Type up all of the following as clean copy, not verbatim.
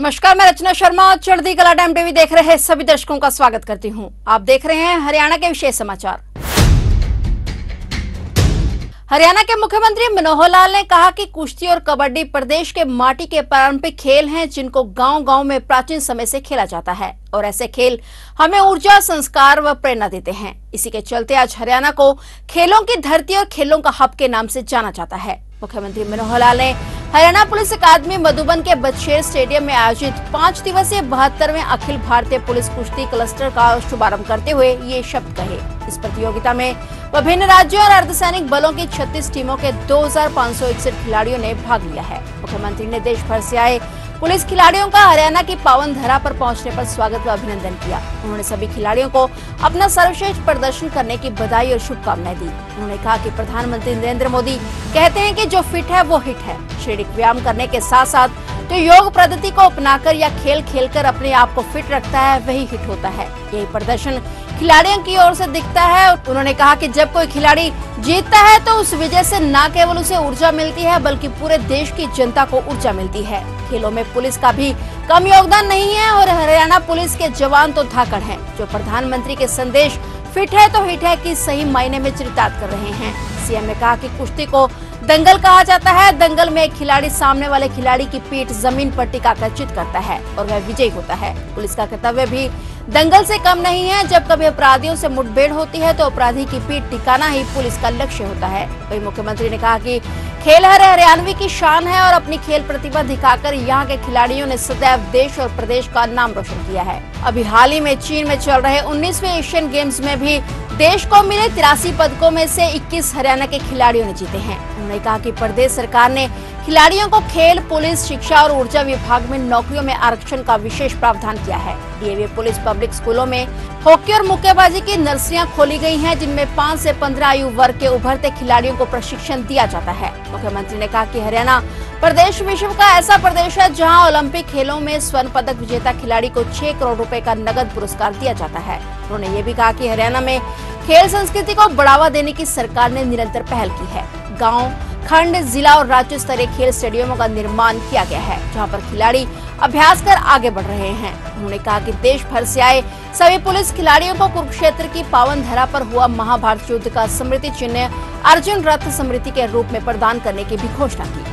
नमस्कार, मैं रचना शर्मा। चढ़ती कला टाइम टीवी देख रहे सभी दर्शकों का स्वागत करती हूं। आप देख रहे हैं हरियाणा के विशेष समाचार। हरियाणा के मुख्यमंत्री मनोहर लाल ने कहा कि कुश्ती और कबड्डी प्रदेश के माटी के पारंपरिक खेल हैं, जिनको गांव-गांव में प्राचीन समय से खेला जाता है और ऐसे खेल हमें ऊर्जा, संस्कार व प्रेरणा देते हैं। इसी के चलते आज हरियाणा को खेलों की धरती और खेलों का हब के नाम से जाना जाता है। मुख्यमंत्री मनोहर लाल ने हरियाणा पुलिस अकादमी मधुबन के बचेर स्टेडियम में आयोजित 5 दिवसीय 72वें अखिल भारतीय पुलिस कुश्ती क्लस्टर का शुभारंभ करते हुए ये शब्द कहे। इस प्रतियोगिता में विभिन्न राज्यों और अर्धसैनिक बलों की 36 टीमों के 2561 खिलाड़ियों ने भाग लिया है। मुख्यमंत्री ने देश भर से आए पुलिस खिलाड़ियों का हरियाणा की पावन धरा पर पहुंचने पर स्वागत व अभिनंदन किया। उन्होंने सभी खिलाड़ियों को अपना सर्वश्रेष्ठ प्रदर्शन करने की बधाई और शुभकामनाएं दी। उन्होंने कहा कि प्रधानमंत्री नरेंद्र मोदी कहते हैं कि जो फिट है वो हिट है। शारीरिक व्यायाम करने के साथ साथ जो योग पद्धति को अपनाकर या खेल खेलकर अपने आप को फिट रखता है वही हिट होता है। यही प्रदर्शन खिलाड़ियों की ओर से दिखता है। उन्होंने कहा कि जब कोई खिलाड़ी जीतता है तो उस विजय से न केवल उसे ऊर्जा मिलती है बल्कि पूरे देश की जनता को ऊर्जा मिलती है। खेलों में पुलिस का भी कम योगदान नहीं है और हरियाणा पुलिस के जवान तो धाकड़ हैं, जो प्रधानमंत्री के संदेश फिट है तो हिट है की सही मायने में चरितार्थ कर रहे हैं। सीएम ने कहा कि कुश्ती को दंगल कहा जाता है। दंगल में एक खिलाड़ी सामने वाले खिलाड़ी की पीठ जमीन पर टिकाकर चित करता है और वह विजयी होता है। पुलिस का कर्तव्य भी दंगल से कम नहीं है। जब कभी अपराधियों से मुठभेड़ होती है तो अपराधी की पीठ टिकाना ही पुलिस का लक्ष्य होता है। वही मुख्यमंत्री ने कहा कि खेल हर हरियाणवी की शान है और अपनी खेल प्रतिभा दिखाकर यहाँ के खिलाड़ियों ने सदैव देश और प्रदेश का नाम रोशन किया है। अभी हाल ही में चीन में चल रहे 19वें एशियन गेम्स में भी देश को मिले 83 पदकों में से 21 हरियाणा के खिलाड़ियों ने जीते हैं। उन्होंने कहा कि प्रदेश सरकार ने खिलाड़ियों को खेल, पुलिस, शिक्षा और ऊर्जा विभाग में नौकरियों में आरक्षण का विशेष प्रावधान किया है। डीएवी पुलिस पब्लिक स्कूलों में हॉकी और मुक्केबाजी की नर्सरियां खोली गई हैं, जिनमें 5 से 15 आयु वर्ग के उभरते खिलाड़ियों को प्रशिक्षण दिया जाता है। मुख्यमंत्री ने कहा कि हरियाणा प्रदेश विश्व का ऐसा प्रदेश है जहां ओलंपिक खेलों में स्वर्ण पदक विजेता खिलाड़ी को 6 करोड़ रुपए का नगद पुरस्कार दिया जाता है। उन्होंने ये भी कहा कि हरियाणा में खेल संस्कृति को बढ़ावा देने की सरकार ने निरंतर पहल की है। गांव, खंड, जिला और राज्य स्तरीय खेल स्टेडियमों का निर्माण किया गया है, जहां पर खिलाड़ी अभ्यास कर आगे बढ़ रहे हैं। उन्होंने कहा कि देश भर से आए सभी पुलिस खिलाड़ियों को कुरुक्षेत्र की पावन धरा पर हुआ महाभारत युद्ध का स्मृति चिन्ह अर्जुन रथ स्मृति के रूप में प्रदान करने की भी घोषणा की।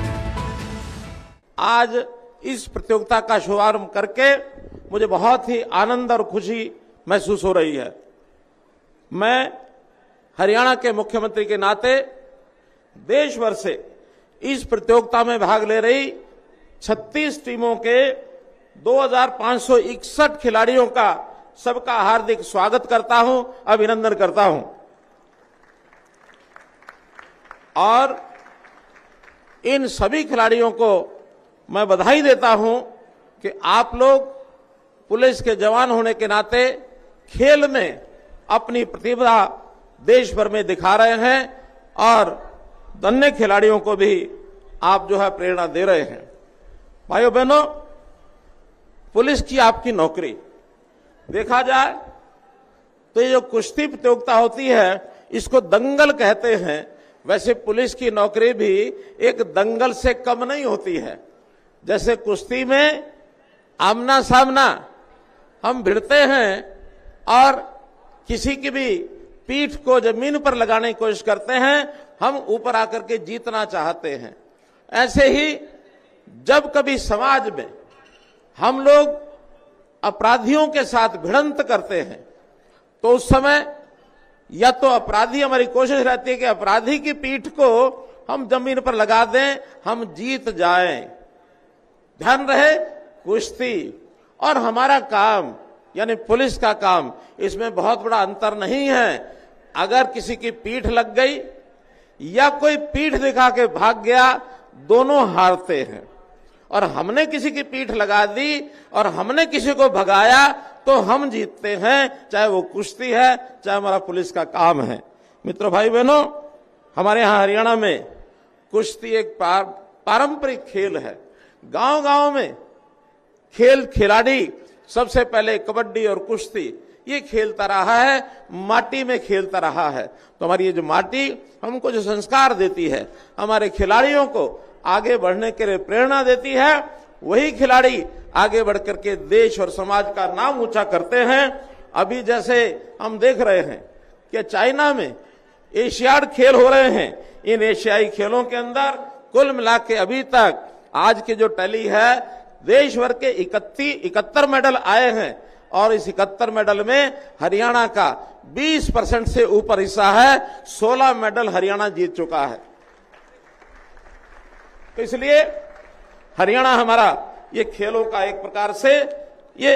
आज इस प्रतियोगिता का शुभारंभ करके मुझे बहुत ही आनंद और खुशी महसूस हो रही है। मैं हरियाणा के मुख्यमंत्री के नाते देश भर से इस प्रतियोगिता में भाग ले रही 36 टीमों के 2561 खिलाड़ियों का सबका हार्दिक स्वागत करता हूं, अभिनंदन करता हूं और इन सभी खिलाड़ियों को मैं बधाई देता हूं कि आप लोग पुलिस के जवान होने के नाते खेल में अपनी प्रतिभा देश भर में दिखा रहे हैं और अन्य खिलाड़ियों को भी आप जो है प्रेरणा दे रहे हैं। भाइयों बहनों, पुलिस की आपकी नौकरी देखा जाए तो ये जो कुश्ती प्रतियोगिता होती है इसको दंगल कहते हैं। वैसे पुलिस की नौकरी भी एक दंगल से कम नहीं होती है। जैसे कुश्ती में आमना सामना हम भिड़ते हैं और किसी की भी पीठ को जमीन पर लगाने की कोशिश करते हैं, हम ऊपर आकर के जीतना चाहते हैं। ऐसे ही जब कभी समाज में हम लोग अपराधियों के साथ भिड़ंत करते हैं तो उस समय या तो अपराधी, हमारी कोशिश रहती है कि अपराधी की पीठ को हम जमीन पर लगा दें, हम जीत जाएं। ध्यान रहे, कुश्ती और हमारा काम यानी पुलिस का काम, इसमें बहुत बड़ा अंतर नहीं है। अगर किसी की पीठ लग गई या कोई पीठ दिखा के भाग गया, दोनों हारते हैं। और हमने किसी की पीठ लगा दी और हमने किसी को भगाया तो हम जीतते हैं, चाहे वो कुश्ती है, चाहे हमारा पुलिस का काम है। मित्रों, भाई बहनों, हमारे यहाँ हरियाणा में कुश्ती एक पारंपरिक खेल है। गांव गांव में खिलाड़ी सबसे पहले कबड्डी और कुश्ती ये खेलता रहा है, माटी में खेलता रहा है। तो हमारी ये जो माटी हमको जो संस्कार देती है, हमारे खिलाड़ियों को आगे बढ़ने के लिए प्रेरणा देती है वही खिलाड़ी आगे बढ़ करके देश और समाज का नाम ऊंचा करते हैं। अभी जैसे हम देख रहे हैं कि चाइना में एशियाड खेल हो रहे हैं। इन एशियाई खेलों के अंदर कुल मिला के अभी तक आज की जो टैली है, देश भर के 71 मेडल आए हैं और इस 71 मेडल में हरियाणा का 20% से ऊपर हिस्सा है। 16 मेडल हरियाणा जीत चुका है। तो इसलिए हरियाणा हमारा ये खेलों का एक प्रकार से ये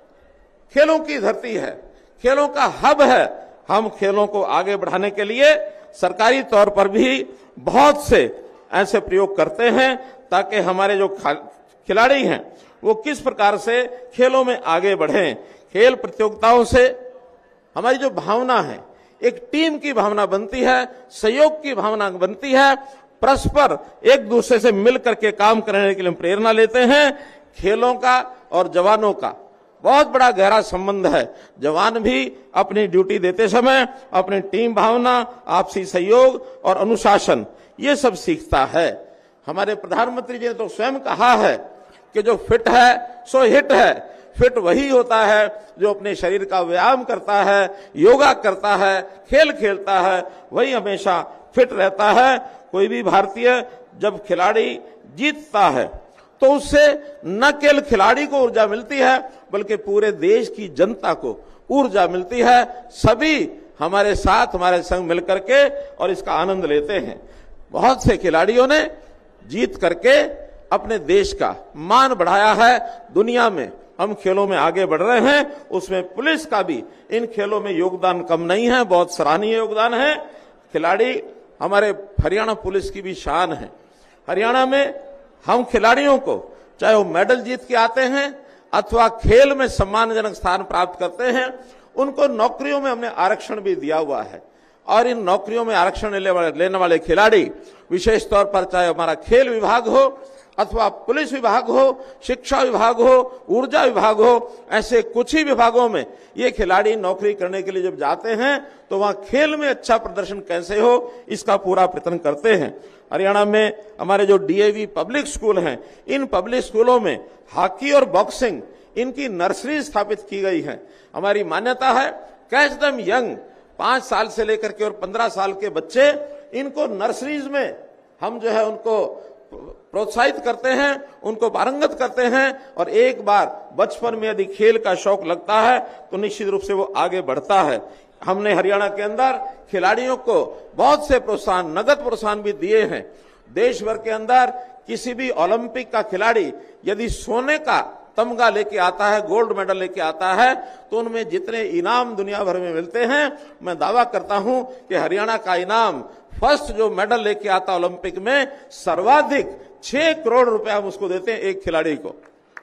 खेलों की धरती है, खेलों का हब है। हम खेलों को आगे बढ़ाने के लिए सरकारी तौर पर भी बहुत से ऐसे प्रयोग करते हैं ताकि हमारे जो खिलाड़ी हैं वो किस प्रकार से खेलों में आगे बढ़ें। खेल प्रतियोगिताओं से हमारी जो भावना है, एक टीम की भावना बनती है, सहयोग की भावना बनती है, परस्पर एक दूसरे से मिल करके काम करने के लिए प्रेरणा लेते हैं। खेलों का और जवानों का बहुत बड़ा गहरा संबंध है। जवान भी अपनी ड्यूटी देते समय अपनी टीम भावना, आपसी सहयोग और अनुशासन ये सब सीखता है। हमारे प्रधानमंत्री जी ने तो स्वयं कहा है कि जो फिट है सो हिट है। फिट वही होता है जो अपने शरीर का व्यायाम करता है, योगा करता है, खेल खेलता है, वही हमेशा फिट रहता है। कोई भी भारतीय जब खिलाड़ी जीतता है तो उससे न केवल खिलाड़ी को ऊर्जा मिलती है बल्कि पूरे देश की जनता को ऊर्जा मिलती है। सभी हमारे साथ हमारे संग मिलकर के और इसका आनंद लेते हैं। बहुत से खिलाड़ियों ने जीत करके अपने देश का मान बढ़ाया है। दुनिया में हम खेलों में आगे बढ़ रहे हैं, उसमें पुलिस का भी इन खेलों में योगदान कम नहीं है, बहुत सराहनीय योगदान है। खिलाड़ी हमारे हरियाणा पुलिस की भी शान है। हरियाणा में हम खिलाड़ियों को चाहे वो मेडल जीत के आते हैं अथवा खेल में सम्मानजनक स्थान प्राप्त करते हैं, उनको नौकरियों में हमने आरक्षण भी दिया हुआ है। और इन नौकरियों में आरक्षण लेने वाले खिलाड़ी विशेष तौर पर चाहे हमारा खेल विभाग हो अथवा पुलिस विभाग हो, शिक्षा विभाग हो, ऊर्जा विभाग हो, ऐसे कुछ ही विभागों में ये खिलाड़ी नौकरी करने के लिए जब जाते हैं तो वहां खेल में अच्छा प्रदर्शन कैसे हो इसका पूरा प्रयत्न करते हैं। हरियाणा में हमारे जो डीएवी पब्लिक स्कूल हैं, इन पब्लिक स्कूलों में हॉकी और बॉक्सिंग इनकी नर्सरी स्थापित की गई है। हमारी मान्यता है कैच देम यंग, 5 साल से लेकर के और 15 साल के बच्चे, इनको नर्सरीज में हम जो है उनको प्रोत्साहित करते हैं, उनको पारंगत करते हैं। और एक बार बचपन में यदि खेल का शौक लगता है तो निश्चित रूप से वो आगे बढ़ता है। हमने हरियाणा के अंदर खिलाड़ियों को बहुत से प्रोत्साहन, नगद प्रोत्साहन भी दिए हैं। देश भर के अंदर किसी भी ओलंपिक का खिलाड़ी यदि सोने का तमगा लेके आता है, गोल्ड मेडल लेके आता है, तो उनमें जितने इनाम दुनिया भर में मिलते हैं, मैं दावा करता हूं कि हरियाणा का इनाम फर्स्ट जो मेडल लेके आता ओलंपिक में सर्वाधिक 6 करोड़ रुपए हम उसको देते हैं एक खिलाड़ी को।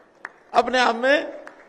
अपने आप में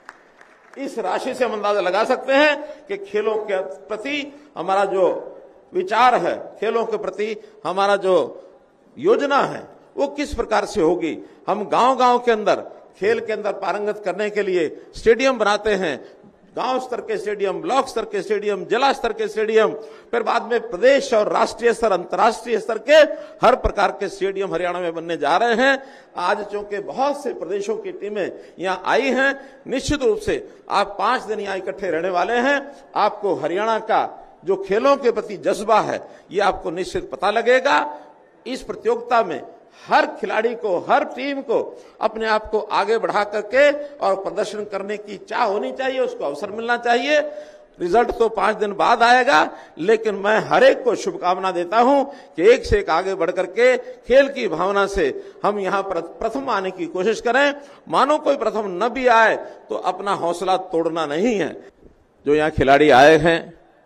इस राशि से हम अंदाजा लगा सकते हैं कि खेलों के प्रति हमारा जो विचार है, खेलों के प्रति हमारा जो योजना है वो किस प्रकार से होगी। हम गांव-गांव के अंदर खेल के अंदर पारंगत करने के लिए स्टेडियम बनाते हैं, गांव स्तर के स्टेडियम, ब्लॉक स्तर के स्टेडियम, जिला स्तर के स्टेडियम, फिर बाद में प्रदेश और राष्ट्रीय स्तर, अंतर्राष्ट्रीय स्तर के हर प्रकार के स्टेडियम हरियाणा में बनने जा रहे हैं। आज चूंकि बहुत से प्रदेशों की टीमें यहाँ आई हैं, निश्चित रूप से आप 5 दिन यहाँ इकट्ठे रहने वाले हैं। आपको हरियाणा का जो खेलों के प्रति जज्बा है ये आपको निश्चित पता लगेगा। इस प्रतियोगिता में हर खिलाड़ी को, हर टीम को अपने आप को आगे बढ़ा करके और प्रदर्शन करने की चाह होनी चाहिए, उसको अवसर मिलना चाहिए। रिजल्ट तो 5 दिन बाद आएगा, लेकिन मैं हर एक को शुभकामना देता हूं कि एक से एक आगे बढ़ करके खेल की भावना से हम यहां पर प्रथम आने की कोशिश करें। मानो कोई प्रथम न भी आए तो अपना हौसला तोड़ना नहीं है। जो यहाँ खिलाड़ी आए हैं,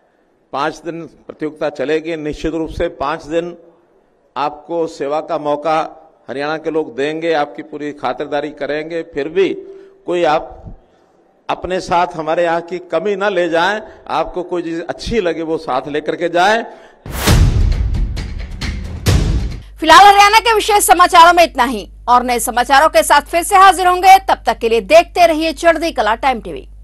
5 दिन प्रतियोगिता चलेगी। निश्चित रूप से 5 दिन आपको सेवा का मौका हरियाणा के लोग देंगे, आपकी पूरी खातिरदारी करेंगे। फिर भी कोई आप अपने साथ हमारे यहाँ की कमी न ले जाएं, आपको कोई चीज अच्छी लगे वो साथ लेकर के जाएं। फिलहाल हरियाणा के विशेष समाचारों में इतना ही, और नए समाचारों के साथ फिर से हाजिर होंगे। तब तक के लिए देखते रहिए चढ़ती कला टाइम टीवी।